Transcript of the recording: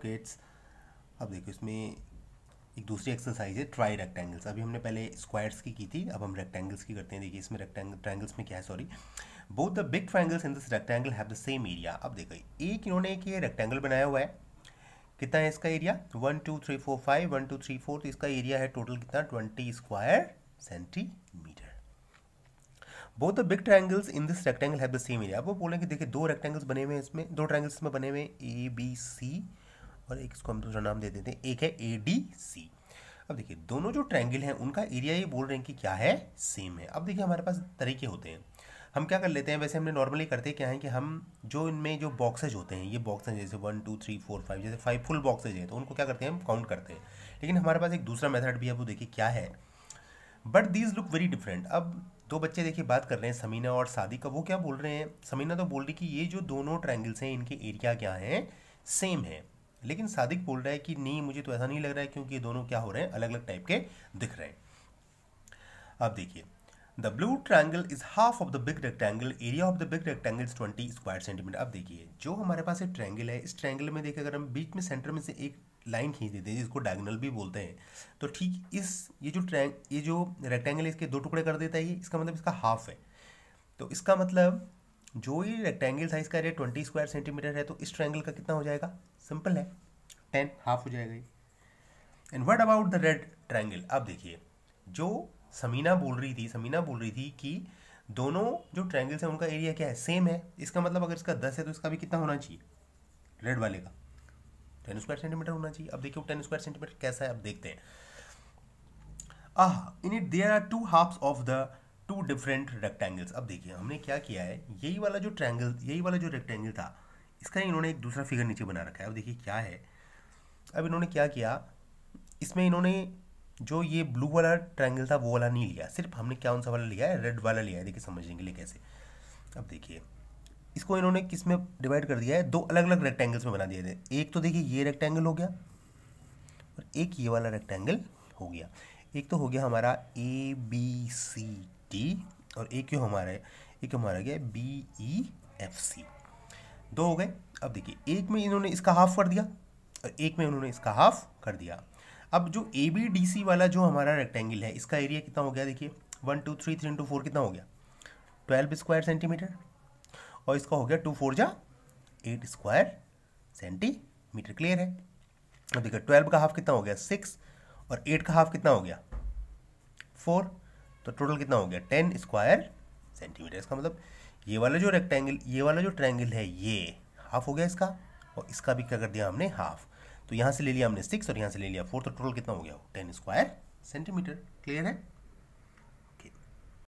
Kids, अब देखो इसमें एक दूसरी एक्सरसाइज है ट्राई रेक्टेंगल्स। अभी हमने पहले स्क्वायर्स की थी, अब हम रेक्टेंगल्स की करते हैं। देखिए इसमें ट्रायंगल्स में क्या है, sorry, both the big triangles in this rectangle have the same area. अब देखो एक इन्होंने एक ये रेक्टेंगल बनाया हुआ है, कितना है इसका एरिया, 1 2 3 4 5, 1 2 3 4, तो इसका एरिया है टोटल कितना, 20 square centimetre. Both the big triangles in this rectangle have the same area. अब वो बोलेंगे देखिए दो रेक्टेंगल्स बने हुए हैं इसमें, दो ट्रायंगल्स में बने हुए हैं, ए बी सी, और एक इसको हम दूसरा नाम दे देते हैं, एक है ए डी सी। अब देखिए दोनों जो ट्रायंगल हैं उनका एरिया ये बोल रहे हैं कि क्या है, सेम है। अब देखिए हमारे पास तरीके होते हैं, हम क्या कर लेते हैं, वैसे हमने नॉर्मली करते क्या है कि हम जो इनमें जो बॉक्सेज होते हैं, ये बॉक्सेज जैसे 1 2 3 4 5, जैसे 5 फुल बॉक्सेज हैं तो उनको क्या करते हैं, हम काउंट करते हैं। लेकिन हमारे पास एक दूसरा मेथड भी है, वो देखिए क्या है, but these look very different. अब दो बच्चे देखिए बात कर रहे हैं, समीना और सादिक का। वो क्या बोल रहे हैं, समीना तो बोल रही कि ये जो दोनों ट्रायंगल्स हैं इनके एरिया क्या है, सेम है। लेकिन सादिक बोल रहा है कि नहीं, मुझे तो ऐसा नहीं लग रहा है, क्योंकि ये दोनों क्या हो रहे हैं, अलग अलग टाइप के दिख रहे हैं। अब देखिए the blue triangle is half of the big rectangle, area of the big rectangle is 20 square centimetre. अब देखिए जो हमारे पास एक ट्रायंगल है, इस ट्रायंगल में देखिए अगर हम बीच में सेंटर में से एक लाइन खींच देते हैं जिसको डायगोनल भी बोलते हैं, तो ठीक ये जो रेक्टेंगल है इसके दो टुकड़े कर देता है ये, इसका मतलब इसका हाफ है। तो इसका मतलब जो ये रेक्टेंगल था इसका एरिया 20 स्क्वायर सेंटीमीटर है, तो इस ट्रायंगल का कितना हो जाएगा, सिंपल है, 10, हाफ हो जाएगा ये। And what about the red triangle. अब देखिए जो समीना बोल रही थी कि दोनों जो ट्रायंगल्स हैं उनका एरिया क्या है, सेम है। इसका मतलब अगर इसका 10 है तो इसका भी कितना होना चाहिए, रेड वाले का 10 स्क्वायर सेंटीमीटर होना चाहिए। अब देखिए 10 स्क्वायर सेंटीमीटर कैसा है, अब देखते हैं। In it there are two halves of the two different rectangles. अब देखिए हमने क्या किया है, यही वाला जो रेक्टेंगल था, इसका इन्होंने एक दूसरा फिगर नीचे बना रखा है। अब देखिए क्या है, अब इन्होंने क्या किया, इसमें इन्होंने जो ये ब्लू वाला ट्रायंगल था वो वाला नहीं लिया, सिर्फ हमने क्या सा वाला लिया है, रेड वाला लिया है। देखिए समझने के लिए कैसे, अब देखिए इसको इन्होंने किस में डिवाइड कर दिया है, दो अलग अलग रेक्टेंगल्स में बना दिए थे। एक तो देखिए ये रेक्टेंगल हो गया और एक ये वाला रेक्टेंगल हो गया। एक तो हो गया हमारा ए बी सी डी, और एक हमारा गया बी ई एफ सी, दो हो गए। अब देखिए एक में इन्होंने इसका हाफ कर दिया और एक में उन्होंने इसका हाफ कर दिया। अब जो ए बी डी सी वाला जो हमारा रेक्टेंगल है, इसका एरिया कितना हो गया, देखिए 1 2 3 3 इंटू 4 कितना हो गया, 12 स्क्वायर सेंटीमीटर, और इसका हो गया 2 4 जा 8 स्क्वायर सेंटीमीटर। क्लियर है। अब देखिए 12 का हाफ कितना हो गया, 6, और 8 का हाफ कितना हो गया, 4, तो टोटल कितना हो गया, 10 स्क्वायर सेंटीमीटर। इसका मतलब ये वाला जो ट्रायंगल है ये हाफ हो गया इसका, और इसका भी क्या कर दिया हमने, हाफ। तो यहाँ से ले लिया हमने 6 और यहाँ से ले लिया 4, तो टोटल कितना हो गया, 10 स्क्वायर सेंटीमीटर। क्लियर है।